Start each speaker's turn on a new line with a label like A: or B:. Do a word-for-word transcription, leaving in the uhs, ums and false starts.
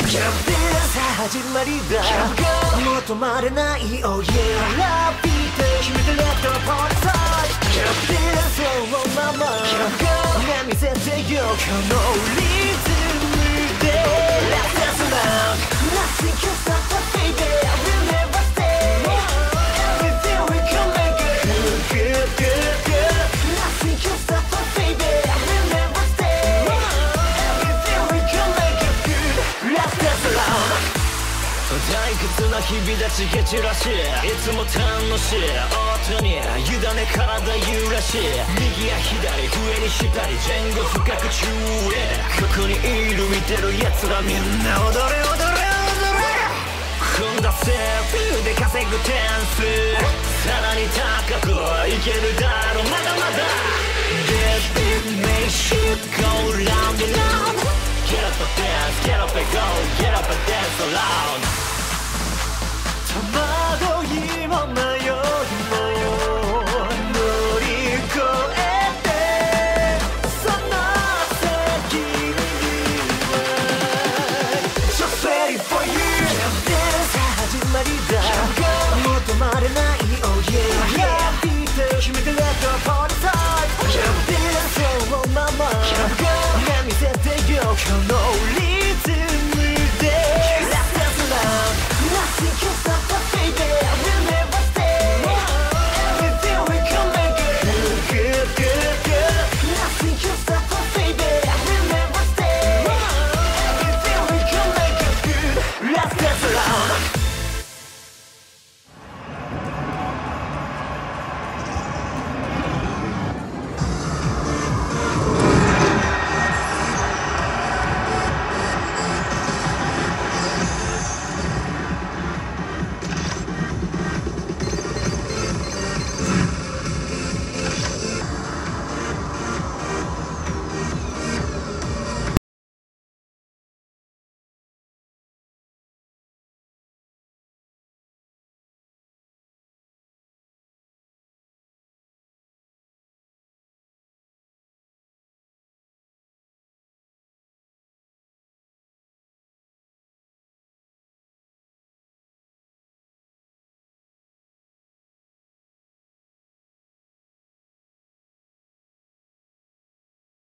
A: 始まりだ求まれない Oh yeah ラッピーで決めてレッドポートサイドそのままね見せてよこのリズムで Let's dance around Nothing can stop us baby We'll never stay Everything we can make it Good, good, good, good Nothing can stop us baby We'll never stay Everything we can make it good Let's dance around退屈な日々でちけ散らしいつも楽しい音に委ね体揺らし右や左上にしたり前後深く注意ここにいる見てる奴らみんな踊れ踊れ踊れ踏んだセーフで稼ぐ点数さらに高くいけるだろまだまだ This beat makes you go round and round Get up and dance, get up and go Get up and dance around戸惑いも迷いも乗り越えてその先には Just ready for you さあ始まりだ求まれない Oh yeah やっていて決めてレッドポートサイドそのままね見せてよこの